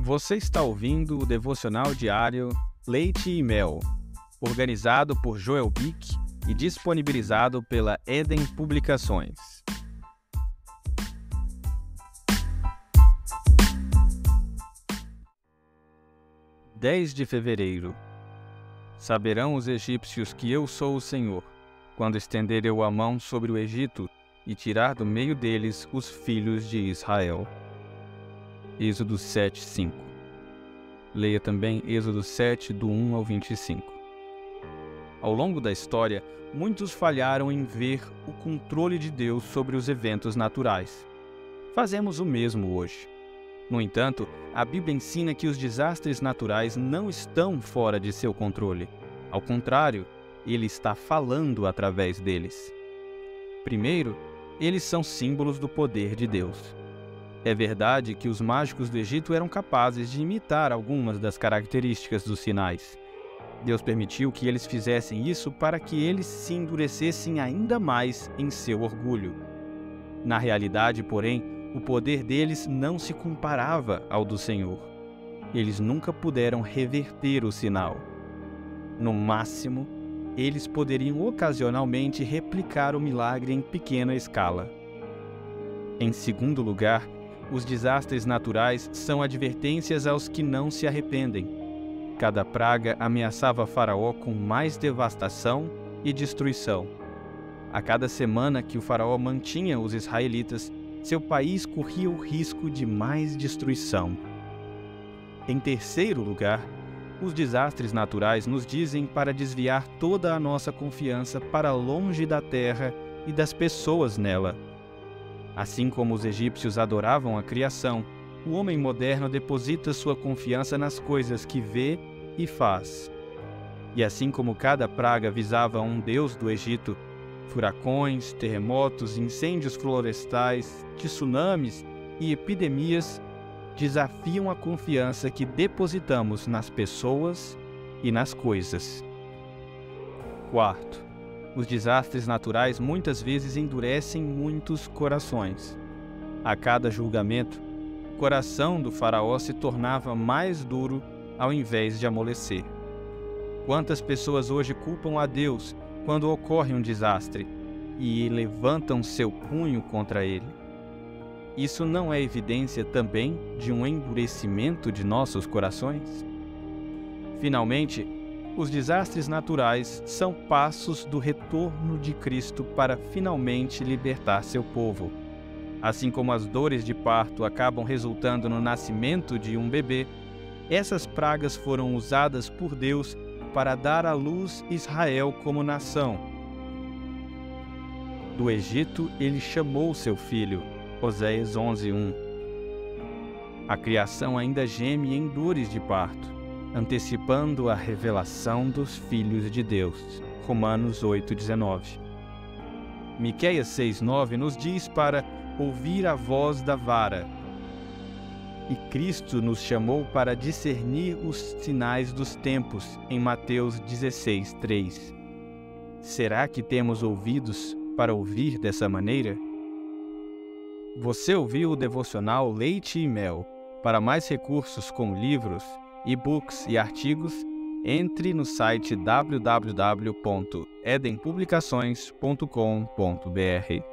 Você está ouvindo o devocional diário Leite e Mel, organizado por Joel Bick e disponibilizado pela Eden Publicações. (10 de fevereiro) Saberão os egípcios que eu sou o Senhor, quando estender eu a mão sobre o Egito e tirar do meio deles os filhos de Israel. Êxodo 7:5. Leia também Êxodo 7, do 1 ao 25. Ao longo da história, muitos falharam em ver o controle de Deus sobre os eventos naturais. Fazemos o mesmo hoje. No entanto, a Bíblia ensina que os desastres naturais não estão fora de seu controle. Ao contrário, Ele está falando através deles. Primeiro, eles são símbolos do poder de Deus. É verdade que os mágicos do Egito eram capazes de imitar algumas das características dos sinais. Deus permitiu que eles fizessem isso para que eles se endurecessem ainda mais em seu orgulho. Na realidade, porém, o poder deles não se comparava ao do Senhor. Eles nunca puderam reverter o sinal. No máximo, eles poderiam ocasionalmente replicar o milagre em pequena escala. Em segundo lugar, os desastres naturais são advertências aos que não se arrependem. Cada praga ameaçava Faraó com mais devastação e destruição. A cada semana que o Faraó mantinha os israelitas, seu país corria o risco de mais destruição. Em terceiro lugar, os desastres naturais nos dizem para desviar toda a nossa confiança para longe da terra e das pessoas nela. Assim como os egípcios adoravam a criação, o homem moderno deposita sua confiança nas coisas que vê e faz. E assim como cada praga visava um deus do Egito, furacões, terremotos, incêndios florestais, tsunamis e epidemias desafiam a confiança que depositamos nas pessoas e nas coisas. Quarto, os desastres naturais muitas vezes endurecem muitos corações. A cada julgamento, o coração do faraó se tornava mais duro ao invés de amolecer. Quantas pessoas hoje culpam a Deus quando ocorre um desastre e levantam seu punho contra ele? Isso não é evidência também de um endurecimento de nossos corações? Finalmente, os desastres naturais são passos do retorno de Cristo para finalmente libertar seu povo. Assim como as dores de parto acabam resultando no nascimento de um bebê, essas pragas foram usadas por Deus para dar à luz Israel como nação. Do Egito ele chamou seu filho, Oséias 11:1. A criação ainda geme em dores de parto, antecipando a revelação dos filhos de Deus. Romanos 8:19. Miqueias 6:9 nos diz para ouvir a voz da vara. E Cristo nos chamou para discernir os sinais dos tempos, em Mateus 16:3. Será que temos ouvidos para ouvir dessa maneira? Você ouviu o devocional Leite e Mel. Para mais recursos como livros, e-books e artigos, entre no site www.edenpublicações.com.br.